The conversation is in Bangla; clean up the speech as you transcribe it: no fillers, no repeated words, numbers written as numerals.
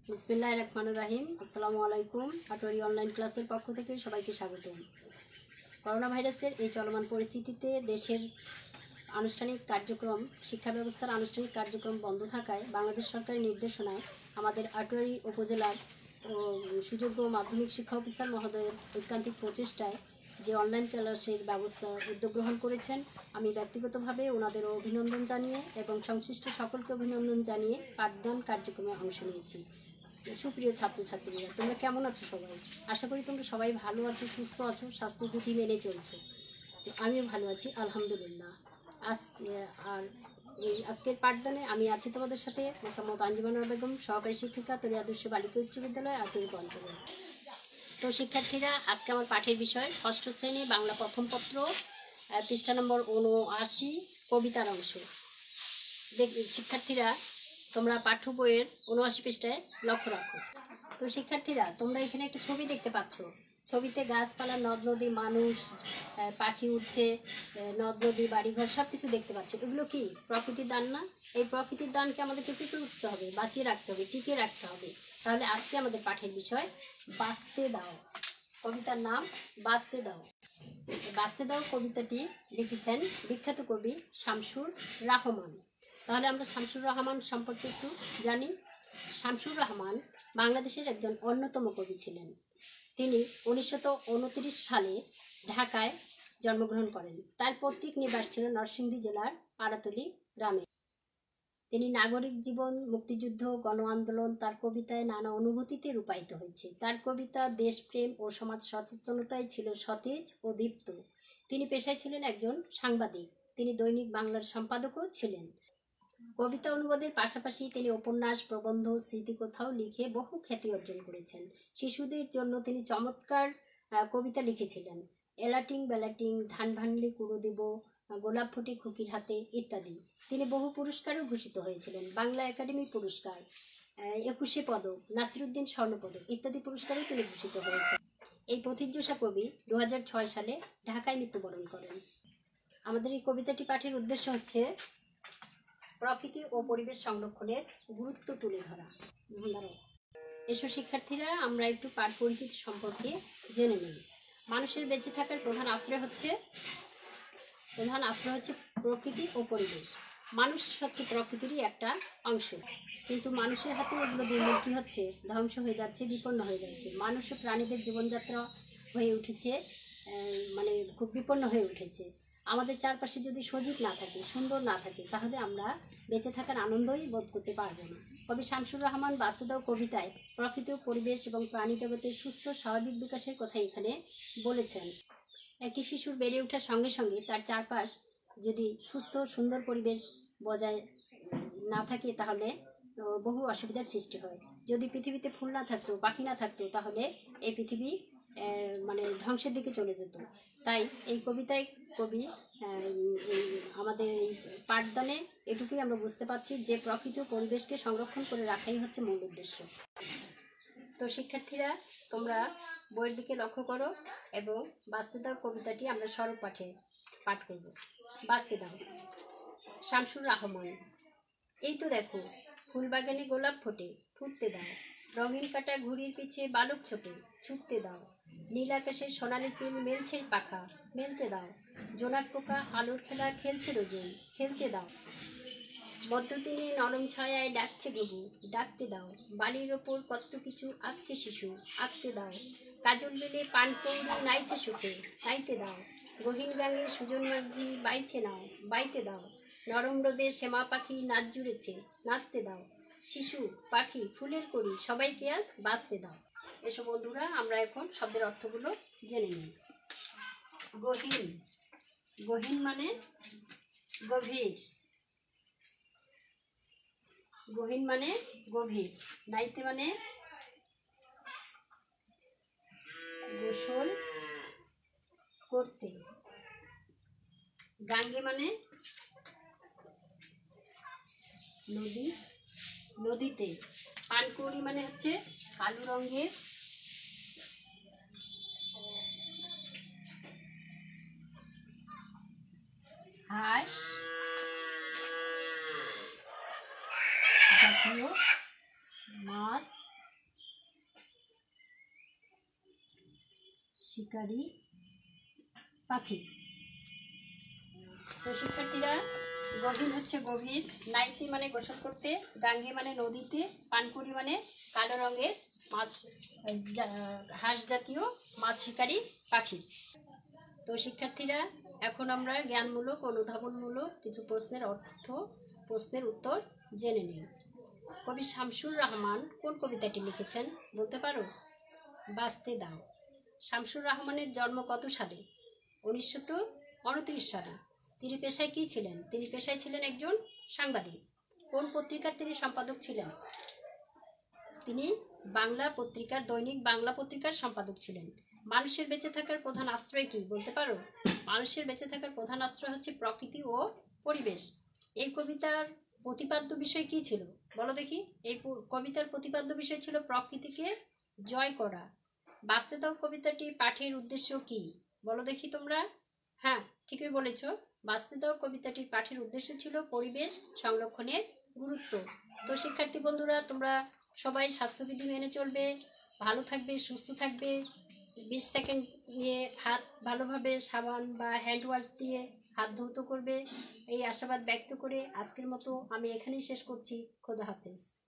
बिस्मिल्लाहिर्रहमानिर्रहीम আসসালামু আলাইকুম। আটোয়ারি অনলাইন ক্লাসের পক্ষ থেকে সবাইকে স্বাগতম। করোনা ভাইরাসের এই চলমান পরিস্থিতিতে দেশের আনুষ্ঠানিক কার্যক্রম শিক্ষা ব্যবস্থার আনুষ্ঠানিক কার্যক্রম বন্ধ থাকায় বাংলাদেশ সরকারের নির্দেশনায় আমাদের আটোয়ারি উপজেলার সুযোগ্য মাধ্যমিক শিক্ষা অফিসার মহোদয়ের ঐকান্তিক প্রচেষ্টায় যে অনলাইন ক্লাসের ব্যবস্থা উদ্যোগ গ্রহণ করেছেন, আমি ব্যক্তিগতভাবে ওনাদেরও অভিনন্দন জানিয়ে এবং সংশ্লিষ্ট সকলকে অভিনন্দন জানিয়ে পাঠদান কার্যক্রমে অংশ নিয়েছি। সুপ্রিয় ছাত্রছাত্রীরা, তোমরা কেমন আছো? সবাই আশা করি তোমরা সবাই ভালো আছো, সুস্থ আছো, স্বাস্থ্যবিধি মেনে চলছো। আমিও ভালো আছি আলহামদুলিল্লাহ। আর এই আজকের পাঠদানে আমি আছি তোমাদের সাথে মোসাম্মদ আঞ্জুমান আরা বেগম, সহকারী শিক্ষিকা, তোরিয়া আদর্শ বালিকা উচ্চ বিদ্যালয়, আটোয়ারি পঞ্চগড়। তো শিক্ষার্থীরা, আজকে আমার পাঠের বিষয় ষষ্ঠ শ্রেণী বাংলা প্রথম পত্র, পৃষ্ঠা নম্বর ৭৯, কবিতার অংশ। শিক্ষার্থীরা, তোমরা পাঠ্য বইয়ের ৭৯ পৃষ্ঠায় লক্ষ্য রাখো। তো শিক্ষার্থীরা, তোমরা এখানে একটা ছবি দেখতে পাচ্ছ। ছবিতে গাছপালা, নদ নদী, মানুষ, পাখি উঠছে, নদ নদী, বাড়িঘর সব কিছু দেখতে পাচ্ছ। এগুলো কি প্রকৃতির দান না? এই প্রকৃতির দানকে আমাদেরকে টিকে উঠতে হবে, বাঁচিয়ে রাখতে হবে, টিকিয়ে রাখতে হবে। তাহলে আজকে আমাদের পাঠের বিষয় বাঁচতে দাও। কবিতার নাম বাঁচতে দাও। বাঁচতে দাও কবিতাটি লিখেছেন বিখ্যাত কবি শামসুর রহমান। তাহলে আমরা শামসুর রহমান সম্পর্কে একটু জানি। শামসুর রহমান বাংলাদেশের একজন অন্যতম কবি ছিলেন। তিনি 1929 সালে ঢাকায় জন্মগ্রহণ করেন। তার পৈতৃক নিবাস ছিল নরসিংদী জেলার পাড়াতলী গ্রামে। তিনি নাগরিক জীবন, মুক্তিযুদ্ধ, গণ আন্দোলন তার কবিতায় নানা অনুভূতিতে রূপায়িত হয়েছে। তার কবিতা দেশপ্রেম ও সমাজ সচেতনতায় ছিল সতেজ ও দীপ্ত। তিনি পেশায় ছিলেন একজন সাংবাদিক। তিনি দৈনিক বাংলার সম্পাদকও ছিলেন। কবিতা অনুবাদের পাশাপাশি তিনি উপন্যাস, প্রবন্ধ, স্মৃতিকথাও লিখে বহু খ্যাতি অর্জন করেছেন। শিশুদের জন্য তিনি চমৎকার কবিতা লিখেছিলেন। এলাটিং বেলাটিং, ধান ভানলে কুড়ো দিব, গোলাপ ফুটে খুকির হাতে ইত্যাদি। তিনি বহু পুরস্কারও ভূষিত হয়েছিলেন। বাংলা একাডেমি পুরস্কার, 21 পদক, নাসিরুদ্দিন স্বর্ণপদক ইত্যাদি পুরস্কারও তিনি ভূষিত হয়েছেন। এই প্রথিতযশা কবি 2006 সালে ঢাকায় মৃত্যুবরণ করেন। আমাদের এই কবিতাটি পাঠের উদ্দেশ্য হচ্ছে প্রকৃতি ও পরিবেশ সংরক্ষণের গুরুত্ব তুলে ধরা। এসব শিক্ষার্থীরা, আমরা একটু পাঠ পরিচিতি সম্পর্কে জেনে নিই। মানুষের বেঁচে থাকার প্রধান আশ্রয় হচ্ছে প্রকৃতি ও পরিবেশ। মানুষ হচ্ছে প্রকৃতিরই একটা অংশ, কিন্তু মানুষের হাতে এগুলো দিন দিন কী হচ্ছে, ধ্বংস হয়ে যাচ্ছে, বিপন্ন হয়ে যাচ্ছে। মানুষ ও প্রাণীদের জীবনযাত্রা হয়ে উঠেছে খুব বিপন্ন হয়ে উঠেছে। আমাদের চারপাশে যদি সজীব না থাকে, সুন্দর না থাকে, তাহলে আমরা বেঁচে থাকার আনন্দই বোধ করতে পারবো না। কবি শামসুর রহমান বাঁচতে দাও কবিতায় প্রকৃতি, পরিবেশ এবং প্রাণী জগতের সুস্থ স্বাভাবিক বিকাশের কথা এখানে বলেছেন। একটি শিশুর বেড়ে ওঠার সঙ্গে সঙ্গে তার চারপাশ যদি সুস্থ সুন্দর পরিবেশ বজায় না থাকে, তাহলে বহু অসুবিধার সৃষ্টি হয়। যদি পৃথিবীতে ফুল না থাকতো, পাখি না থাকতো, তাহলে এই পৃথিবী ধ্বংসের দিকে চলে যেত। তাই এই কবিতায় কবি আমাদের এই পাঠদানে এটুকুই আমরা বুঝতে পারছি যে প্রকৃতি ও পরিবেশকে সংরক্ষণ করে রাখাই হচ্ছে মূল উদ্দেশ্য। তো শিক্ষার্থীরা, তোমরা বইয়ের দিকে লক্ষ্য করো এবং বাঁচতে দাও কবিতাটি আমরা সরল পাঠে পাঠ করব। বাঁচতে দাও, শামসুর রহমান। এই তো দেখো, ফুলবাগানে গোলাপ ফোটে, ফুটতে দাও। রঙিন কাটা ঘুড়ির পিছে বালক ছোটে, ছুটতে দাও। নীল আকাশে সোনালি চিল মেলছে পাখা, মেলতে দাও। জোনাক পোকা আলোর খেলা খেলছে রোজই, খেলতে দাও। মধ্যদিনে নরম ছায়ায় ডাকছে ঘুঘু, ডাকতে দাও। বালির ওপর কত কিছু আঁকছে শিশু, আঁকতে দাও। কাজল বেলে পান কৌড়ি নাইছে সুখে, নাইতে দাও। গহীন গাঙে সুজন মাঝি বাইছে নাও, বাইতে দাও। নরম রোদে শ্যামা পাখি নাচ জুড়েছে, নাচতে দাও। শিশু, পাখি, ফুলের কড়ি সবাইকে আজ বাঁচতে দাও। এসব বন্ধুরা, আমরা এখন শব্দের অর্থগুলো জেনে নিই। গহীন, গহীন মানে গভীর, গহীন মানে গভীর। নাইতে মানে গোসল করতে। গাঙ্গে মানে নদী, নদীতে। পানকৌড়ি মানে হচ্ছে কালো রঙের হাঁস জাতীয় মাছ শিকারী পাখি। তো শিক্ষার্থীরা, গভীর হচ্ছে গভীর, নাইতে মানে গোসল করতে, গাঙ্গে মানে নদীতে, পানপুরি মানে কালো রঙের মাছ, হাঁস জাতীয় মাছ শিকারী পাখি। তো শিক্ষার্থীরা, এখন আমরা জ্ঞানমূলক অনুধাবনমূলক কিছু প্রশ্নের উত্তর জেনে নিই। কবি শামসুর রহমান কোন কবিতাটি লিখেছেন বলতে পারো? বাঁচতে দাও। শামসুর রহমানের জন্ম কত সালে? 1929 সালে। তিনি পেশায় কী ছিলেন? তিনি পেশায় ছিলেন একজন সাংবাদিক। কোন পত্রিকার তিনি সম্পাদক ছিলেন? তিনি বাংলা পত্রিকার, দৈনিক বাংলা পত্রিকার সম্পাদক ছিলেন। মানুষের বেঁচে থাকার প্রধান আশ্রয় কি বলতে পারো? মানুষের বেঁচে থাকার প্রধান আশ্রয় হচ্ছে প্রকৃতি ও পরিবেশ। এই কবিতার প্রতিপাদ্য বিষয় কি ছিল বলো দেখি? এই কবিতার প্রতিপাদ্য বিষয় ছিল প্রকৃতিকে জয় করা। বাঁচতে দাও কবিতাটি পাঠের উদ্দেশ্য কি বলো দেখি তোমরা? হ্যাঁ, ঠিকই বলেছ। বাঁচতে দাও কবিতাটির পাঠের উদ্দেশ্য ছিল পরিবেশ সংরক্ষণের গুরুত্ব। তো শিক্ষার্থী বন্ধুরা, তোমরা সবাই স্বাস্থ্যবিধি মেনে চলবে, ভালো থাকবে, সুস্থ থাকবে। 20 সেকেন্ড নিয়ে হাত ভালোভাবে সাবান বা হ্যান্ড ওয়াশ দিয়ে হাত ধৌত করবে। এই আশাবাদ ব্যক্ত করে আজকের মতো আমি এখানেই শেষ করছি। খোদা হাফেজ।